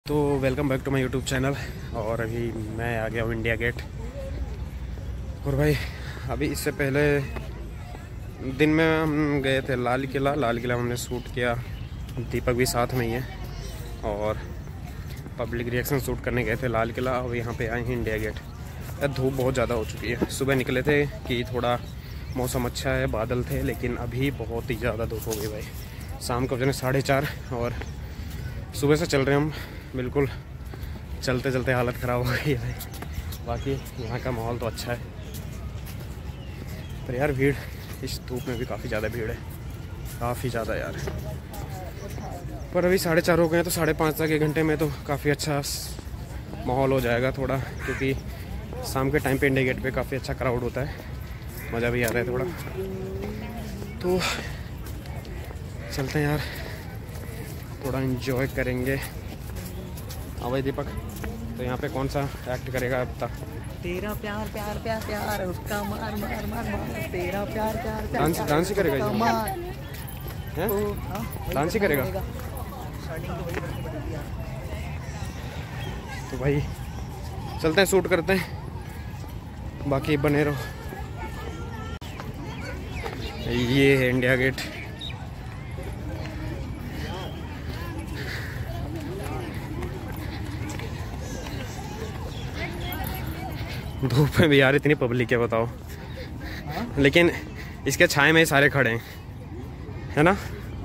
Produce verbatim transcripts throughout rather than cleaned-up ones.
तो welcome back to my YouTube channel. और अभी मैं आ गया हूँ इंडिया गेट। और भाई अभी इससे पहले दिन में हम गए थे लाल किला। लाल किला हमने शूट किया, दीपक भी साथ में ही है। और पब्लिक रिएक्शन शूट करने गए थे लाल किला। और यहाँ पे आए हैं इंडिया गेट। यार धूप बहुत ज़्यादा हो चुकी है। सुबह निकले थे कि थोड़ा मौसम अच्छा है, बादल थे, लेकिन अभी बहुत ही ज़्यादा धूप हो गई भाई। शाम को बजे साढ़े चार और सुबह से चल रहे हैं हम। बिल्कुल चलते चलते हालत ख़राब हो गई है भाई। बाकी यहाँ का माहौल तो अच्छा है, पर यार भीड़ इस धूप में भी काफ़ी ज़्यादा भीड़ है, काफ़ी ज़्यादा यार। पर अभी साढ़े चार हो गए हैं, तो साढ़े पाँच तक एक घंटे में तो काफ़ी अच्छा माहौल हो जाएगा थोड़ा, क्योंकि शाम के टाइम पे इंडिया गेट पे काफ़ी अच्छा क्राउड होता है, मज़ा भी आ रहा है थोड़ा। तो चलते हैं यार, थोड़ा एंजॉय करेंगे। हाँ भाई दीपक, तो यहाँ पे कौन सा एक्ट करेगा अब तक? तेरा प्यार प्यार प्यार प्यार उसका मार मार मार मार तेरा प्यार प्यार प्यार डांस डांस ही करेगा ये? हैं? डांस ही करेगा? तो भाई चलते हैं, शूट करते हैं, बाकी बने रहो। ये है इंडिया गेट। धूप में भी यार इतनी पब्लिक है, बताओ। लेकिन इसके छाए में सारे खड़े हैं, है ना?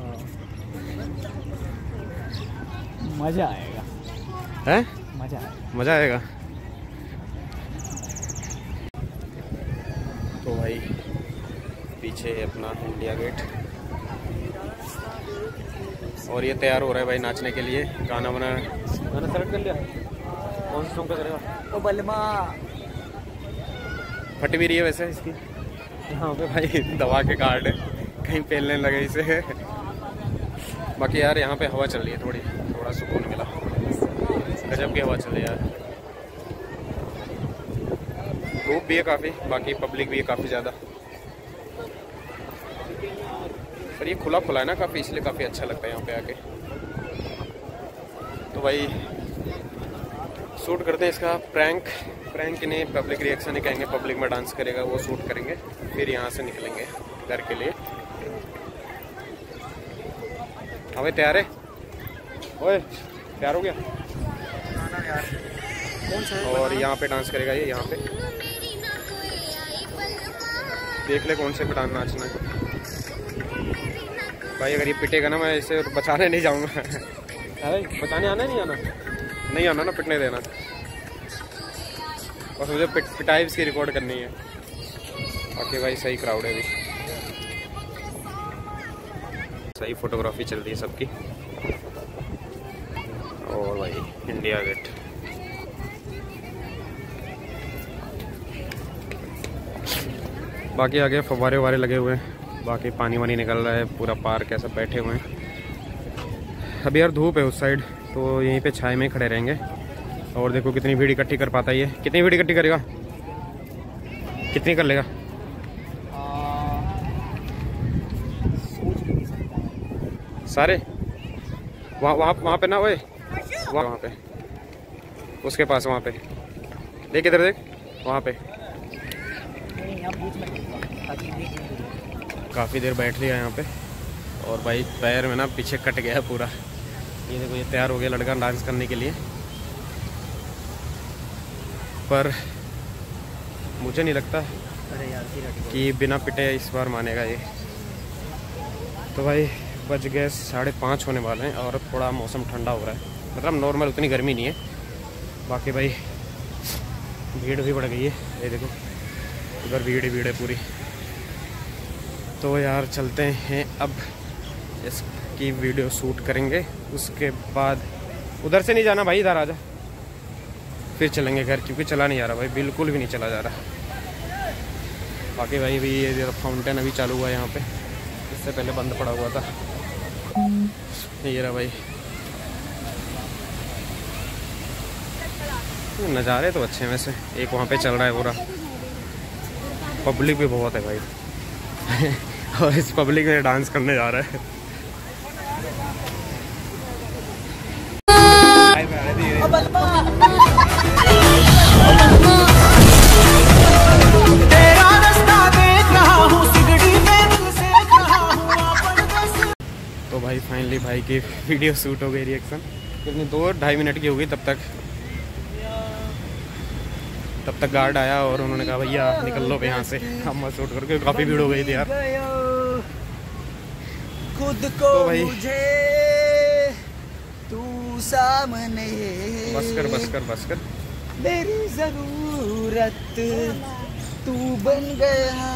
मजा आएगा। है मजा आएगा मजा आएगा। तो भाई पीछे है अपना इंडिया गेट, और ये तैयार हो रहा है भाई नाचने के लिए। गाना बना गाना सेलेक्ट कर लिया, कौन सा सॉन्ग का करेगा? ओ बलमा फट भी रही है वैसे इसकी। यहाँ पे भाई दवा के कार्ड है, कहीं पेलने लगे इसे। बाकी यार यहाँ पे हवा चल रही है, थोड़ी थोड़ा सुकून मिला। गजब की हवा चल रही है यार। धूप भी है काफ़ी, बाकी पब्लिक भी है काफ़ी ज़्यादा। पर ये खुला खुला है ना काफ़ी, इसलिए काफ़ी अच्छा लगता है यहाँ पे आके। तो भाई शूट करते हैं इसका प्रैंक। प्रैंक ने पब्लिक रिएक्शन ही कहेंगे, पब्लिक में डांस करेगा, वो शूट करेंगे, फिर यहाँ से निकलेंगे घर के लिए। हाँ भाई तैयार है? ओए तैयार हो गया? और यहाँ पे डांस करेगा ये, यहाँ पे देख ले कौन से पे डांस नाचना है भाई। अगर ये पिटेगा ना, मैं इसे बचाने नहीं जाऊँगा। अरे बचाने आना नहीं आना? नहीं आना ना, पिटने देना। बस मुझे पिट, पिटाई इसकी रिकॉर्ड करनी है। बाकी भाई सही क्राउड है, अभी सही फोटोग्राफी चल रही है सबकी। और भाई इंडिया गेट। बाकी आगे फव्वारे ववारे लगे हुए हैं, बाकी पानी वानी निकल रहा है, पूरा पार्क है, सब बैठे हुए हैं। अभी यार धूप है उस साइड, तो यहीं पे छाए में खड़े रहेंगे। और देखो कितनी भीड़ इकट्ठी कर पाता है ये। कितनी भीड़ इकट्ठी करेगा? कितनी कर लेगा? सारे वहाँ वहाँ वहाँ पे ना, ओए वहाँ वहाँ पे उसके पास, वहाँ पे देख, इधर देख, वहाँ पे। काफ़ी देर बैठ लिया यहाँ पे। और भाई पैर में ना पीछे कट गया पूरा। ये देखो, ये तैयार हो गया लड़का डांस करने के लिए। पर मुझे नहीं लगता कि बिना पिटे इस बार मानेगा ये। तो भाई बज गए साढ़े पाँच होने वाले हैं, और थोड़ा मौसम ठंडा हो रहा है, मतलब नॉर्मल, उतनी गर्मी नहीं है। बाकी भाई भीड़ भी बढ़ गई है, ये देखो उधर भीड़ ही भीड़ है पूरी। तो यार चलते हैं, अब इसकी वीडियो शूट करेंगे, उसके बाद उधर से नहीं जाना भाई, इधर आ जा, फिर चलेंगे घर, क्योंकि चला नहीं जा रहा भाई, बिल्कुल भी नहीं चला जा रहा। बाकी भाई भी ये फाउंटेन अभी चालू हुआ है यहाँ पे, इससे पहले बंद पड़ा हुआ था। ये रहा भाई, नज़ारे तो अच्छे हैं वैसे। एक वहाँ पे चल रहा है पूरा, पब्लिक भी बहुत है भाई। और इस पब्लिक में डांस करने जा रहा है। क्योंकि वीडियो शूट हो गई रिएक्शन कितनी दो ढाई मिनट की हो गई। तब तक तब तक गार्ड आया और उन्होंने कहा भैया निकल लो यहाँ से, हम मत शूट करके काफ़ी भीड़ हो गई थी यार। खुद को तो भाई मुझे तू सामने, बस कर बस कर बस कर, मेरी जरूरत तू बन गया।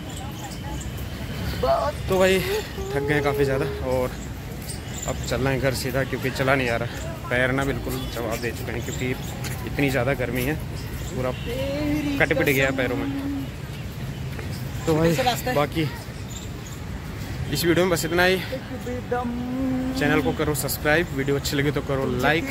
तो भाई थक गए काफ़ी ज़्यादा और अब चलना है घर सीधा, क्योंकि चला नहीं आ रहा। पैर ना बिल्कुल जवाब दे चुके हैं क्योंकि इतनी ज़्यादा गर्मी है, पूरा कट पिट गया पैरों में। तो भाई बाकी इस वीडियो में बस इतना ही। चैनल को करो सब्सक्राइब, वीडियो अच्छी लगी तो करो लाइक,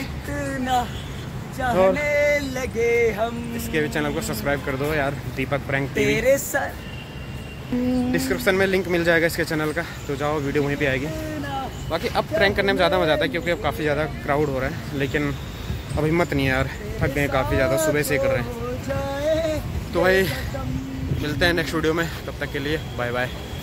और लगे हम इसके भी चैनल को सब्सक्राइब कर दो यार, दीपक प्रैंक टीवी। तेरे साथ डिस्क्रिप्शन में लिंक मिल जाएगा इसके चैनल का, तो जाओ वीडियो वहीं पे आएगी। बाकी अब प्रैंक करने में ज़्यादा मज़ा आता है क्योंकि अब काफ़ी ज़्यादा क्राउड हो रहा है, लेकिन अब हिम्मत नहीं है यार, थक गए काफ़ी ज़्यादा, सुबह से कर रहे हैं। तो भाई मिलते हैं नेक्स्ट वीडियो में, तब तक के लिए बाय बाय।